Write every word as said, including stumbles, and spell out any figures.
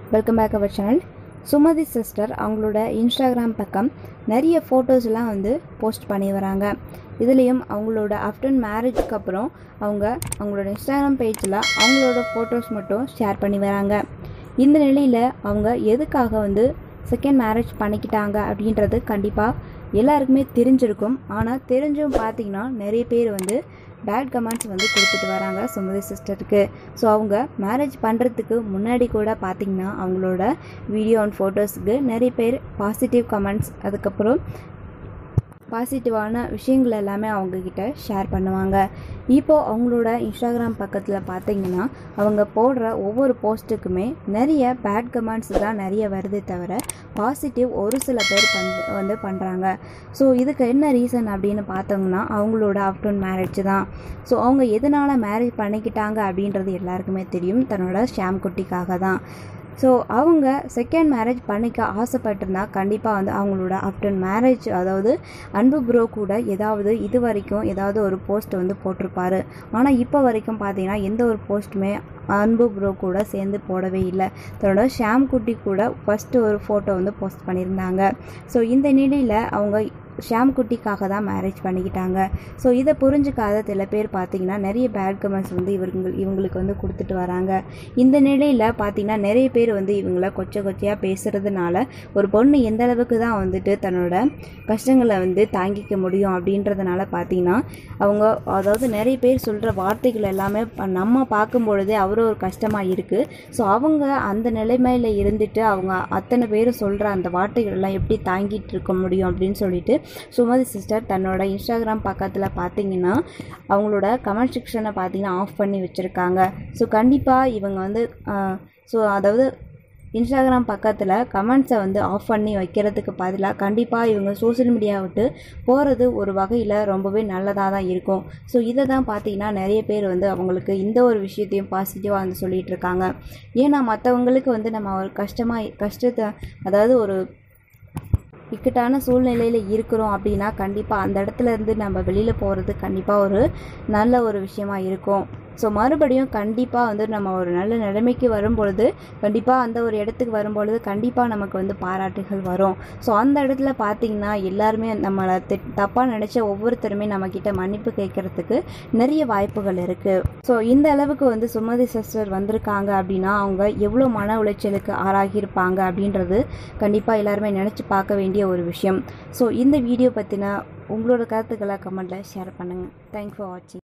Welcome back our channel. Sumathi sister அவங்களோட Instagram பக்கம் நிறைய ஃபோட்டோஸ்லாம் வந்து போஸ்ட் பண்ணி வராங்க. இதுலேயும் அவங்களோட ஆஃப்டர் மேரேஜ்க்கு அப்புறம் அவங்க அவங்களோட இன்ஸ்டாகிராம் பேஜில் அவங்களோட ஃபோட்டோஸ் மட்டும் ஷேர் பண்ணி வராங்க. இந்த நிலையில் அவங்க எதுக்காக வந்து செகண்ட் மேரேஜ் பண்ணிக்கிட்டாங்க அப்படின்றது கண்டிப்பாக எல்லாருக்குமே தெரிஞ்சிருக்கும். ஆனால் தெரிஞ்சும் பார்த்திங்கன்னா நிறைய பேர் வந்து பேட் கமெண்ட்ஸ் வந்து கொடுத்துட்டு வராங்க சுமதி சிஸ்டருக்கு. ஸோ அவங்க மேரேஜ் பண்ணுறதுக்கு முன்னாடி கூட பார்த்திங்கன்னா அவங்களோட வீடியோ அண்ட் ஃபோட்டோஸுக்கு நிறைய பேர் பாசிட்டிவ் கமெண்ட்ஸ், அதுக்கப்புறம் பாசிட்டிவான விஷயங்கள் எல்லாமே அவங்கக்கிட்ட ஷேர் பண்ணுவாங்க. இப்போது அவங்களோட இன்ஸ்டாகிராம் பக்கத்தில் பார்த்திங்கன்னா அவங்க போடுற ஒவ்வொரு போஸ்ட்டுக்குமே நிறைய பேட் கமெண்ட்ஸ் தான் நிறைய வருதே தவிர பாசிட்டிவ் ஒரு சில பேர் பண் வந்து பண்ணுறாங்க. ஸோ இதுக்கு என்ன ரீசன் அப்படின்னு பார்த்தோம்னா அவங்களோட ஆஃப்டர் மேரேஜ் தான். ஸோ அவங்க எதனால் மேரேஜ் பண்ணிக்கிட்டாங்க அப்படின்றது எல்லாருக்குமே தெரியும், தன்னோட ஷாம் குட்டிக்காக தான். ஸோ அவங்க செகண்ட் மேரேஜ் பண்ணிக்க ஆசைப்பட்டிருந்தா கண்டிப்பாக வந்து அவங்களோட ஆஃப்டர் மேரேஜ், அதாவது அன்பு ப்ரோ கூட ஏதாவது இது வரைக்கும் ஏதாவது ஒரு போஸ்ட் வந்து போட்டிருப்பாரு. ஆனால் இப்போ வரைக்கும் பார்த்தீங்கன்னா எந்த ஒரு போஸ்ட்டுமே அன்பு ப்ரோ கூட சேர்ந்து போடவே இல்லை. தன்னோட ஷாம் குட்டி கூட ஃபஸ்ட்டு ஒரு ஃபோட்டோ வந்து போஸ்ட் பண்ணியிருந்தாங்க. ஸோ இந்த நிலையில் அவங்க ஷாம் குட்டிக்காக தான் மேரேஜ் பண்ணிக்கிட்டாங்க. ஸோ இதை புரிஞ்சுக்காத சில பேர் பார்த்திங்கன்னா நிறைய பேட் கமெண்ட்ஸ் வந்து இவங்க இவங்களுக்கு வந்து கொடுத்துட்டு வராங்க. இந்த நிலையில் பார்த்திங்கன்னா நிறைய பேர் வந்து இவங்கள கொச்சை கொச்சையாக பேசுகிறதுனால ஒரு பொண்ணு எந்த அளவுக்கு தான் வந்துட்டு தன்னோட கஷ்டங்களை வந்து தாங்கிக்க முடியும் அப்படின்றதுனால பார்த்திங்கன்னா அவங்க, அதாவது நிறைய பேர் சொல்கிற வார்த்தைகள் எல்லாமே நம்ம பார்க்கும்பொழுதே அவ்வளோ ஒரு கஷ்டமாக இருக்குது. ஸோ அவங்க அந்த நிலைமையில் இருந்துட்டு அவங்க அத்தனை பேர் சொல்கிற அந்த வார்த்தைகள் எல்லாம் எப்படி தாங்கிட்டு இருக்க முடியும் அப்படின்னு சொல்லிட்டு சுமதி சிஸ்டர் தன்னோட இன்ஸ்டாகிராம் பக்கத்தில் பார்த்தீங்கன்னா அவங்களோட கமெண்ட் செக்ஷனை பார்த்தீங்கன்னா ஆஃப் பண்ணி வச்சுருக்காங்க. ஸோ கண்டிப்பாக இவங்க வந்து ஸோ அதாவது இன்ஸ்டாகிராம் பக்கத்தில் கமெண்ட்ஸை வந்து ஆஃப் பண்ணி வைக்கிறதுக்கு பதிலாக கண்டிப்பாக இவங்க சோஷியல் மீடியா விட்டு போகிறது ஒரு வகையில் ரொம்பவே நல்லதாக தான் இருக்கும். ஸோ இதை தான் பார்த்தீங்கன்னா நிறைய பேர் வந்து அவங்களுக்கு இந்த ஒரு விஷயத்தையும் பாசிட்டிவாக வந்து சொல்லிகிட்டு இருக்காங்க. ஏன்னா மற்றவங்களுக்கு வந்து நம்ம ஒரு கஷ்டமாக கஷ்டத்தை, அதாவது ஒரு இக்கட்டான சூழ்நிலையில் இருக்கிறோம் அப்படின்னா கண்டிப்பாக அந்த இடத்துல இருந்து நம்ம வெளியில் போகிறது கண்டிப்பாக ஒரு நல்ல ஒரு விஷயமா இருக்கும். ஸோ மறுபடியும் கண்டிப்பாக வந்து நம்ம ஒரு நல்ல நிலைமைக்கு வரும்பொழுது, கண்டிப்பாக அந்த ஒரு இடத்துக்கு வரும்பொழுது கண்டிப்பாக நமக்கு வந்து பாராட்டுகள் வரும். ஸோ அந்த இடத்துல பார்த்திங்கன்னா எல்லாருமே நம்மளை தப்பாக நினச்ச ஒவ்வொருத்தருமே நம்மக்கிட்ட மன்னிப்பு கேட்குறதுக்கு நிறைய வாய்ப்புகள் இருக்குது. ஸோ இந்த அளவுக்கு வந்து சுமதி சிஸ்டர் வந்திருக்காங்க அப்படின்னா அவங்க எவ்வளோ மன உளைச்சலுக்கு ஆளாகியிருப்பாங்க அப்படின்றது கண்டிப்பாக எல்லாருமே நினச்சி பார்க்க வேண்டிய ஒரு விஷயம். ஸோ இந்த வீடியோ பற்றின உங்களோட கருத்துக்களை கமெண்ட்டில் ஷேர் பண்ணுங்கள். தேங்க்ஸ் ஃபார் வாட்சிங்.